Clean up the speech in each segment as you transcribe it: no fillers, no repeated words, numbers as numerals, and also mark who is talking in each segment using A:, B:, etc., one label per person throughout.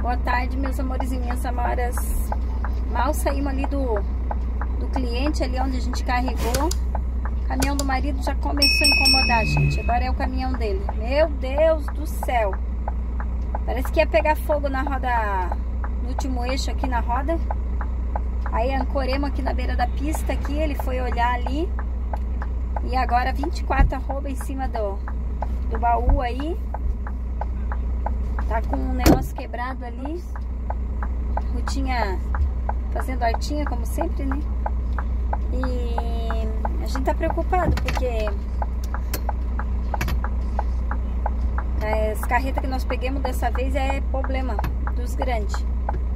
A: Boa tarde, meus amores e minhas amoras. Mal saímos ali do cliente, ali onde a gente carregou. O caminhão do marido já começou a incomodar, gente. Agora é o caminhão dele. Meu Deus do céu. Parece que ia pegar fogo na roda, no último eixo aqui na roda. Aí ancoremos aqui na beira da pista aqui, ele foi olhar ali. E agora 24 arroba em cima do baú aí. Tá com um negócio quebrado ali. Rutinha fazendo hortinha, como sempre, né? E a gente tá preocupado porque as carretas que nós pegamos dessa vez é problema dos grandes.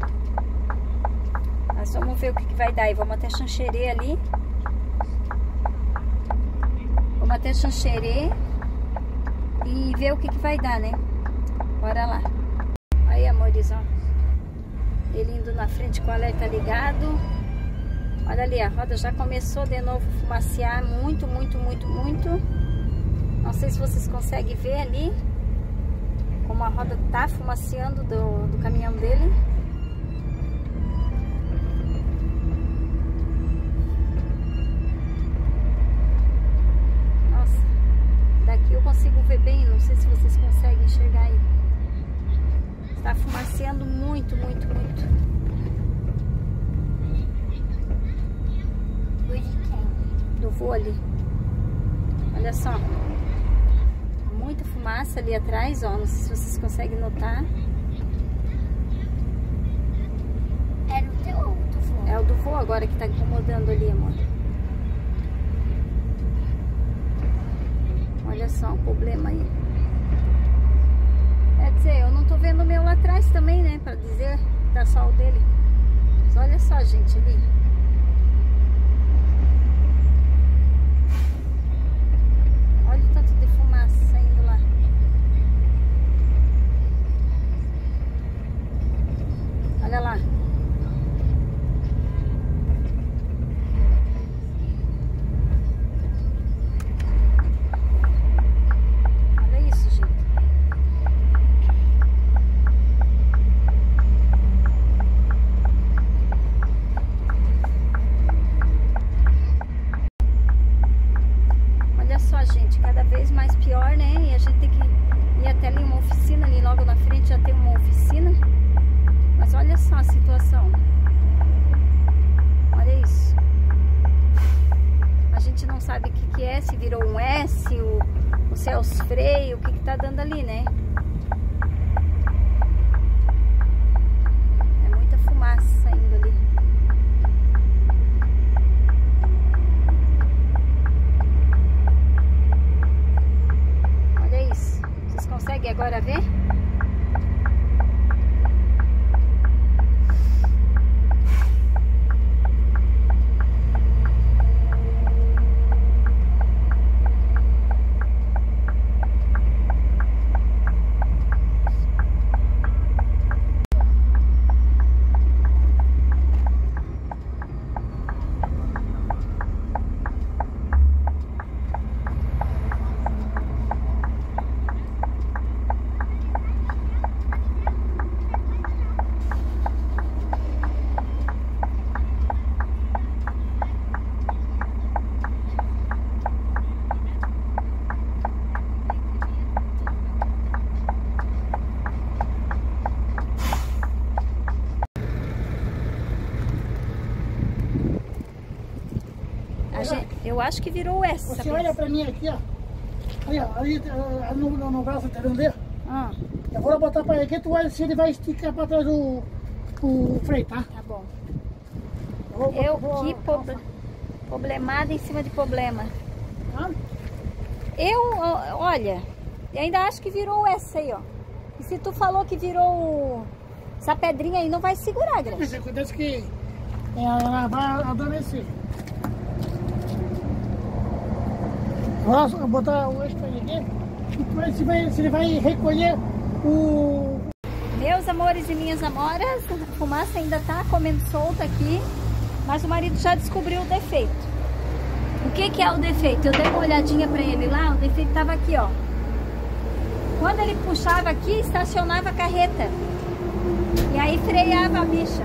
A: Nós vamos ver o que vai dar. E vamos até Xanxerê ali. Vamos até Xanxerê e ver o que vai dar, né? Bora lá. Aí, amores, ó. Ele indo na frente com o alerta ligado. Olha ali, a roda já começou de novo a fumacear muito, muito, muito, muito. Não sei se vocês conseguem ver ali como a roda tá fumaceando do caminhão dele. Nossa, daqui eu consigo ver bem, não sei se vocês conseguem enxergar aí. Está fumaceando muito, muito, muito. Do vô ali. Olha só. Muita fumaça ali atrás, ó. Não sei se vocês conseguem notar.
B: Era o teu ou o do vô?
A: É o do vô agora que tá incomodando ali, amor. Olha só o problema aí. Quer dizer, eu não tô vendo o meu lá atrás também, né? Pra dizer que tá só o dele. Mas olha só, gente, ali. Olha o tanto de fumaça saindo lá. Olha lá. Olha isso, gente. Olha só, gente, cada vez mais pior, né? E a gente tem que ir até ali uma oficina, ali logo na frente já tem uma oficina. Mas olha só a situação. Olha isso. A gente não sabe o que é, se virou um S, se é os freios, o que tá dando ali, né? É muita fumaça saindo ali. Olha isso. Vocês conseguem agora ver? Eu acho que virou essa.
C: Você olha pra mim aqui, ó. Ali no braço, tá vendo ali?
A: Ah.
C: Eu vou botar pra ele aqui, tu olha se ele vai esticar pra trás o freio, tá?
A: Tá bom. Problemada em cima de problema.
C: Ah?
A: Olha, eu ainda acho que virou essa aí, ó. E se tu falou que virou essa pedrinha aí, não vai segurar, Graça.
C: Isso acontece que ela vai adormecer. Vou botar o eixo pra ele aqui e tu vai se ele vai recolher o...
A: Meus amores e minhas amoras, a fumaça ainda tá comendo solta aqui, mas o marido já descobriu o defeito. O que é o defeito? Eu dei uma olhadinha pra ele lá, o defeito tava aqui, ó. Quando ele puxava aqui, estacionava a carreta. E aí freava a bicha.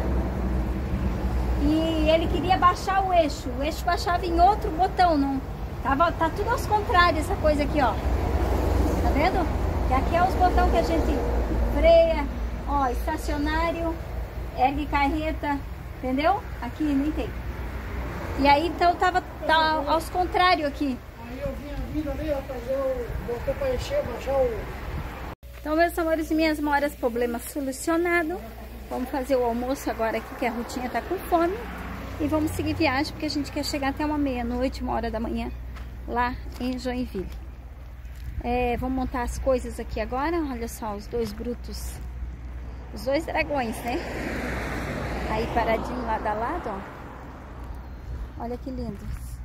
A: E ele queria baixar o eixo baixava em outro botão, não. Tá tudo aos contrários essa coisa aqui, ó. Tá vendo? E aqui é os botões que a gente freia, ó, estacionário, ergue carreta, entendeu? Aqui nem tem. E aí então tá aos contrários aqui.
C: Aí eu vinha vindo ali, ó, fazer o botão pra encher, baixar o...
A: Então, meus amores e minhas moras, problema solucionado. Vamos fazer o almoço agora aqui, que a Rutinha tá com fome. E vamos seguir viagem, porque a gente quer chegar até uma meia-noite, 1h da manhã, lá em Joinville. Vamos montar as coisas aqui agora. Olha só, os dois brutos. Os dois dragões, né? Aí paradinho lado a lado, ó. Olha que lindos.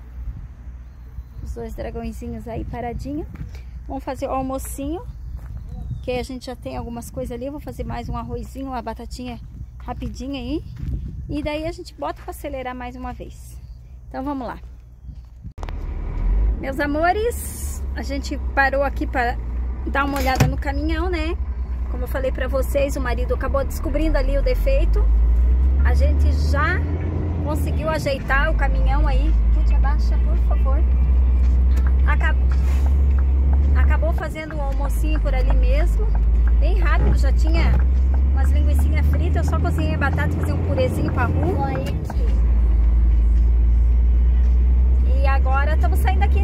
A: Os dois dragõezinhos aí paradinho. Vamos fazer o almocinho. Que a gente já tem algumas coisas ali. Eu vou fazer mais um arrozinho, uma batatinha rapidinho aí. E daí a gente bota para acelerar mais uma vez. Então vamos lá. Meus amores, a gente parou aqui para dar uma olhada no caminhão, né? Como eu falei para vocês, o marido acabou descobrindo ali o defeito. A gente já conseguiu ajeitar o caminhão aí. Gente, abaixa, por favor. Acabou fazendo um almocinho por ali mesmo, bem rápido, já tinha umas linguiçinhas fritas, eu só cozinhei a batata, fazer um purezinho para rum. E agora estamos saindo daqui.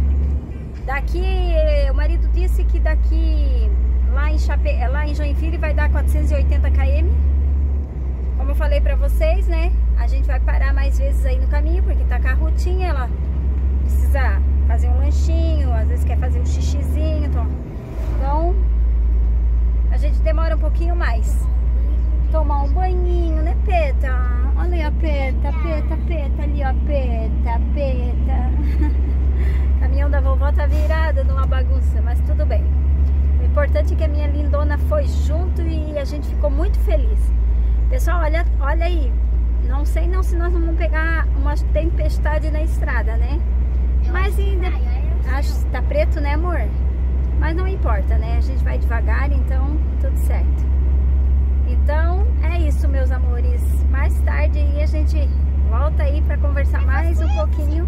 A: O marido disse que daqui lá em Joinville vai dar 480 km. Como eu falei para vocês, né? A gente vai parar mais vezes aí no caminho, porque tá com a Rutinha, ela precisa fazer um lanchinho, às vezes quer fazer um xixizinho, então a gente demora um pouquinho mais. Tomar um banhinho, né, Peta? Olha aí a Peta ali, ó, Peta. Caminhão da vovó tá virado numa bagunça, mas tudo bem. O importante é que a minha lindona foi junto e a gente ficou muito feliz. Pessoal, olha aí, não sei não se nós vamos pegar uma tempestade na estrada, né? Mas ainda acho que tá preto, né, amor? Mas não importa, né? A gente vai devagar, então tudo certo. Então é isso, meus amores. Mais tarde aí a gente volta aí pra conversar mais um pouquinho.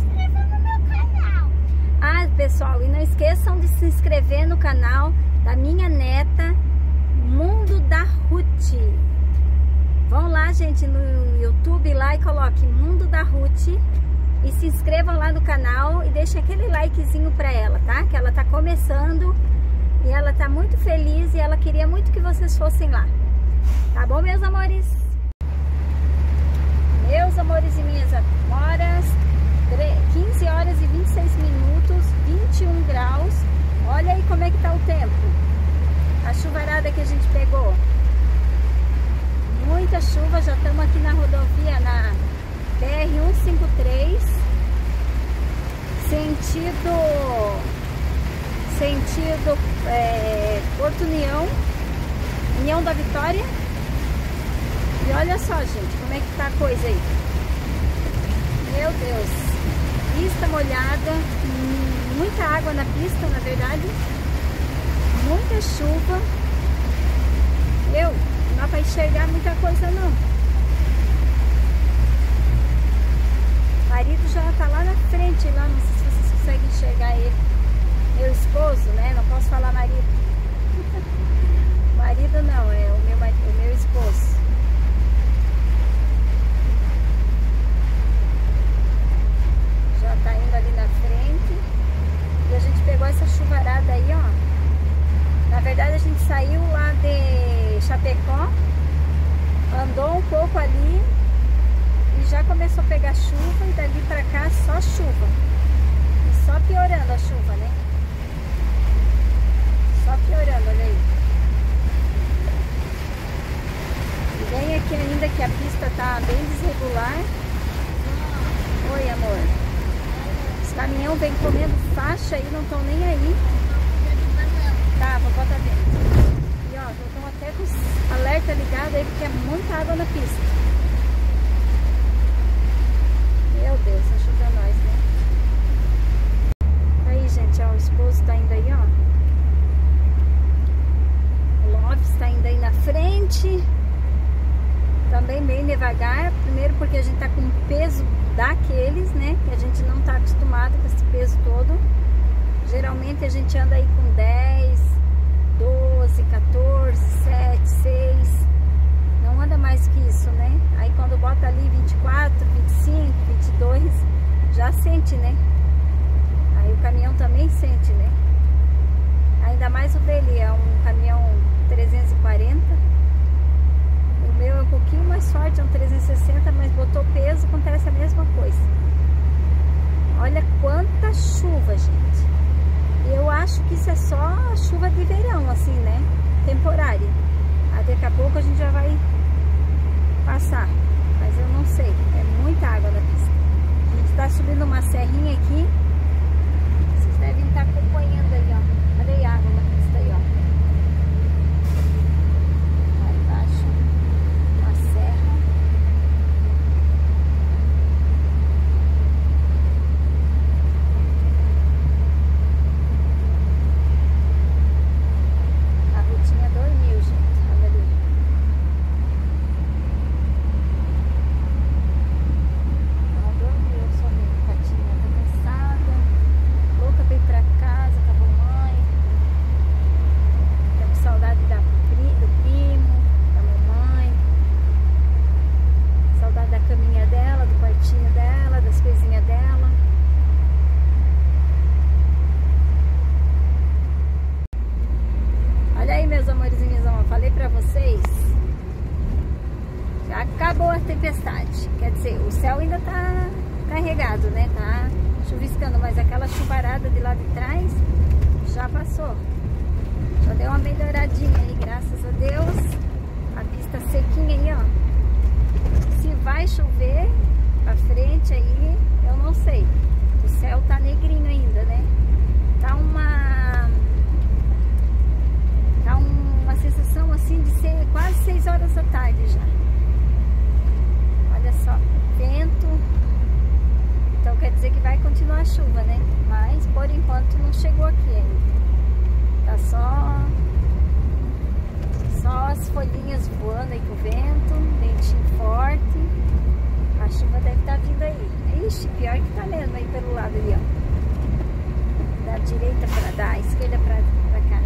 A: Ah, pessoal, e não esqueçam de se inscrever no canal da minha neta, Mundo da Ruth. Vão lá, gente, no YouTube lá e coloque Mundo da Ruth. E se inscrevam lá no canal e deixem aquele likezinho pra ela, tá? Que ela tá começando e ela tá muito feliz e ela queria muito que vocês fossem lá. Tá bom, meus amores? Meus amores e minhas amoras, 15 horas e 26 minutos, 21 graus. Olha aí como é que tá o tempo. A chuvarada que a gente pegou. Muita chuva, já estamos aqui na rodovia, na BR-153, sentido Porto União da Vitória. E olha só, gente, como é que tá a coisa aí. Meu Deus, pista molhada, muita água na pista, na verdade, muita chuva. Não dá para enxergar muita coisa não. O marido já tá lá na frente, lá, não sei se vocês conseguem enxergar ele. Meu esposo, né? Não posso falar marido. Marido não, é o meu esposo. Já tá indo ali na frente. E a gente pegou essa chuvarada aí, ó. Na verdade a gente saiu lá de Chapecó, andou um pouco ali e já começou a pegar chuva, e dali pra cá só chuva. E só piorando a chuva, né? Só piorando, olha aí. E vem aqui ainda que a pista tá bem desregular. Oi, amor. Os caminhões vêm comendo faixa aí, não estão nem aí. Tá, vou botar dentro. E ó, já estão até com os alerta ligado aí, porque é muita água na pista. Meu Deus, ajuda nós, né? Aí, gente, ó, o esposo tá indo aí, ó. O Lopes tá indo aí na frente. também bem devagar. Primeiro porque a gente tá com um peso daqueles, né? Que a gente não tá acostumado com esse peso todo. Geralmente a gente anda aí com 10, 12, 14, 7, 6. Não anda mais que isso, né? Aí quando bota ali 24, 25, 22, já sente, né? Aí o caminhão também sente, né? Ainda mais o dele, é um caminhão 340. O meu é um pouquinho mais forte, é um 360, mas botou peso, acontece a mesma coisa. Olha quanta chuva, gente. Eu acho que isso é só chuva de verão, assim, né? Temporária. Aí daqui a pouco a gente já vai passar. Mas eu não sei. É muita água na pista. A gente tá subindo uma serrinha aqui. Vocês devem estar acompanhando aí, ó. Olha aí a água na pista aí, ó. Lá embaixo. Uma serra. A Rutinha dormiu, gente. Olha ali. Ela dormiu, só vi a Patinha tá cansada, louca pra ir pra casa com a mamãe. Tá com saudade do primo, da mamãe. Saudade da caminha dela, do quartinho dela, das coisinhas dela. Olha aí, meus amores e minhas amores, falei pra vocês, já acabou a tempestade. Quer dizer, o céu ainda tá carregado, né? Tá chuviscando, mas aquela chuvarada de lá de trás já passou. Já deu uma melhoradinha aí, graças a Deus. A pista sequinha aí, ó. Se vai chover pra frente aí, eu não sei. O céu tá negrinho ainda, né? Tá uma sensação assim de ser quase 6 horas da tarde já. Olha só, vento. Então quer dizer que vai continuar a chuva, né? Mas por enquanto não chegou aqui ainda. Tá só as folhinhas voando aí com o vento, ventinho forte. A chuva deve estar vindo aí. Ixi, pior que tá mesmo aí pelo lado ali, ó. Da direita da esquerda pra cá.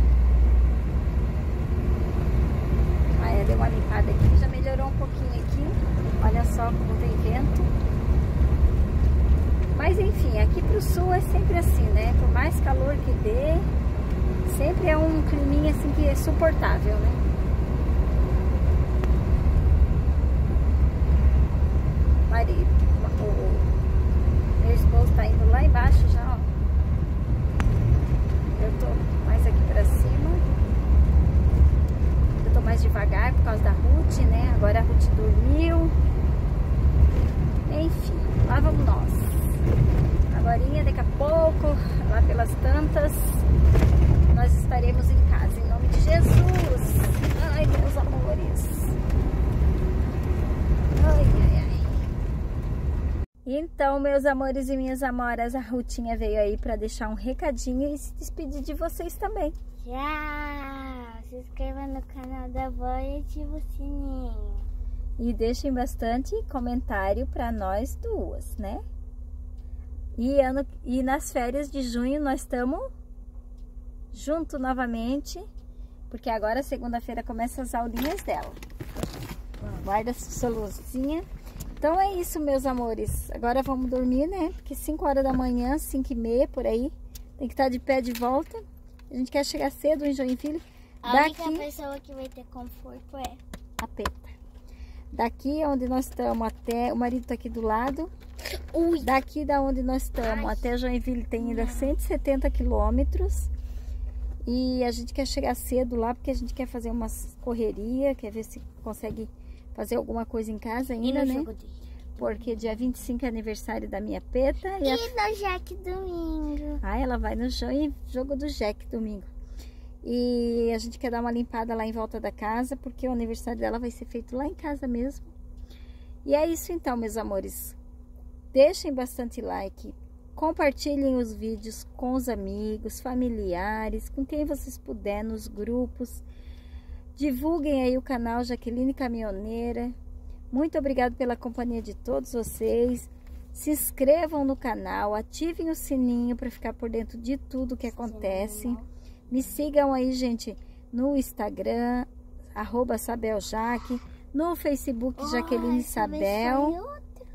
A: Aí deu uma limpada aqui, já melhorou um pouquinho aqui. Olha só como tem vento. Mas enfim, aqui pro sul é sempre assim, né? Por mais calor que dê, sempre é um climinha assim que é suportável, né? Marido, meu esposo tá indo lá embaixo já, ó. Eu tô mais aqui pra cima. Eu tô mais devagar por causa da Ruth, né? Agora a Ruth dormiu. Enfim, lá vamos nós. Agorinha, daqui a pouco, lá pelas tantas, nós estaremos em casa, em nome de Jesus. Ai, meus amores. Ai, ai, ai. Então, meus amores e minhas amoras, a Rutinha veio aí para deixar um recadinho e se despedir de vocês também.
B: Tchau! Se inscreva no canal da avó e ativa o sininho.
A: E deixem bastante comentário para nós duas, né? E nas férias de junho nós estamos juntos novamente, porque agora segunda-feira começa as aulinhas dela. Guarda sua luzinha. Então é isso, meus amores. Agora vamos dormir, né? Porque 5 horas da manhã, 5h30 por aí, tem que estar de pé de volta. A gente quer chegar cedo em Joinville.
B: A única pessoa que vai ter conforto é
A: a Peta. Daqui onde nós estamos até... O marido tá aqui do lado.
B: Ui.
A: Daqui da onde nós estamos até Joinville tem ainda 170 quilômetros. E a gente quer chegar cedo lá porque a gente quer fazer umas correrias, quer ver se consegue fazer alguma coisa em casa ainda, né? Porque dia 25 é aniversário da minha Peta.
B: E no Jack domingo.
A: Ah, ela vai no jogo do Jack domingo. E a gente quer dar uma limpada lá em volta da casa, porque o aniversário dela vai ser feito lá em casa mesmo. E é isso então, meus amores. Deixem bastante like. Compartilhem os vídeos com os amigos, familiares, com quem vocês puderem, nos grupos. Divulguem aí o canal Jaqueline Caminhoneira. Muito obrigado pela companhia de todos vocês. Se inscrevam no canal, ativem o sininho para ficar por dentro de tudo que acontece. Me sigam aí, gente, no Instagram, @SabelJaque, no Facebook, Jaqueline Sabel.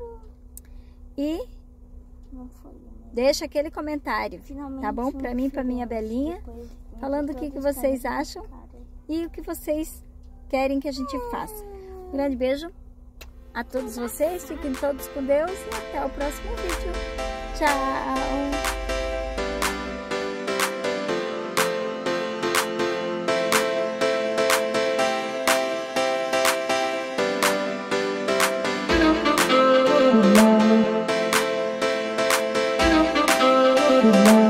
A: E deixa aquele comentário, tá bom? Para mim, para minha Belinha, falando o que vocês acham e o que vocês querem que a gente faça. Um grande beijo a todos vocês, fiquem todos com Deus e até o próximo vídeo. Tchau!
C: Thank you.